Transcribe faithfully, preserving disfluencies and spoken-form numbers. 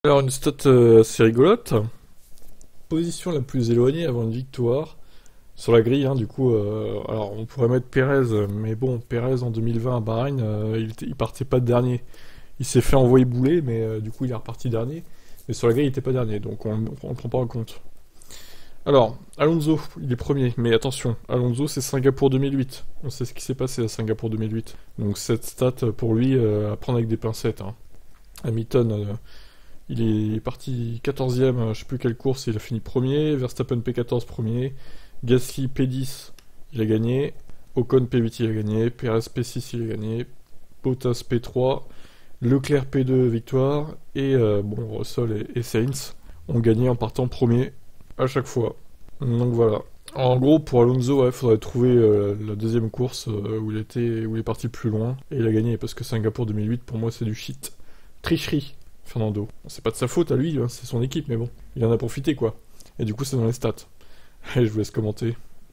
Alors, une stat euh, assez rigolote. Position la plus éloignée avant une victoire. Sur la grille, hein, du coup, euh, alors on pourrait mettre Pérez, mais bon, Pérez en deux mille vingt à Bahreïn, euh, il, était- il partait pas de dernier. Il s'est fait envoyer bouler, mais euh, du coup, il est reparti dernier. Mais sur la grille, il était pas dernier, donc on, on le prend pas en compte. Alors, Alonso, il est premier, mais attention, Alonso, c'est Singapour deux mille huit. On sait ce qui s'est passé à Singapour deux mille huit. Donc cette stat, pour lui, euh, à prendre avec des pincettes, hein. Hamilton, euh, il est parti quatorzième, euh, je sais plus quelle course, il a fini premier. Verstappen P quatorze premier. Gasly P dix, il a gagné. Ocon P huit, il a gagné. Perez P six, il a gagné. Bottas P trois. Leclerc P deux, victoire. Et euh, bon, Russell et, et Sainz ont gagné en partant premier à chaque fois. Donc voilà. En gros, pour Alonso, il faudrait trouver euh, la deuxième course euh, où il était, où il est parti le plus loin. Et il a gagné, parce que Singapour deux mille huit, pour moi, c'est du shit. Tricherie, Fernando. Bon, c'est pas de sa faute à lui, hein, c'est son équipe, mais bon. Il en a profité, quoi. Et du coup, c'est dans les stats. Allez, je vous laisse commenter.